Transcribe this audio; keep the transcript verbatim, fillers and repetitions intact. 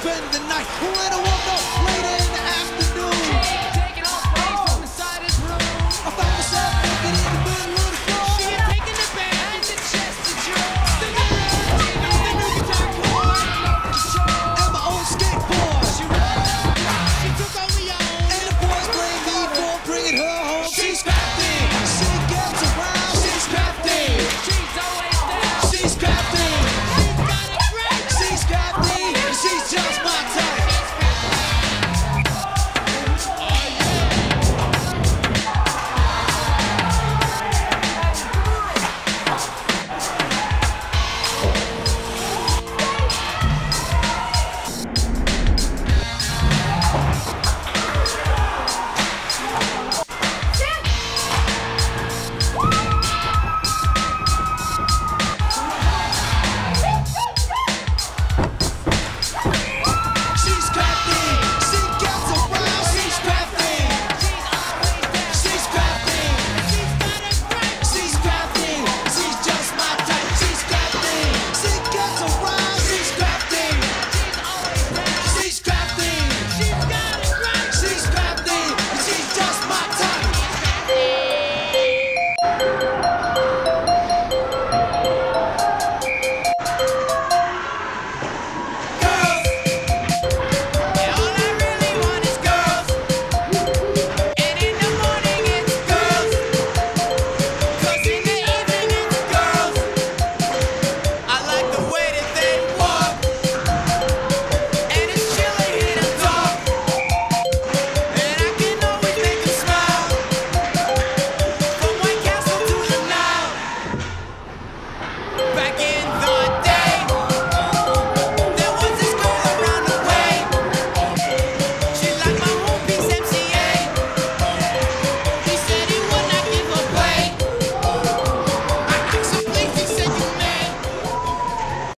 spend the night. When I woke up later in the afternoon, Taking off space from the side of his room. I found myself looking in the middle of the floor. She had taken the band and the chest of drawers. The new T V, the new guitar chord, And my old skateboard. She rolled, she took on the own. And the boys blame me for bringing her home. She's crafty. She gets around. She's crafty. She's always there. She's crafty. She's got a great. She's crafty. She's just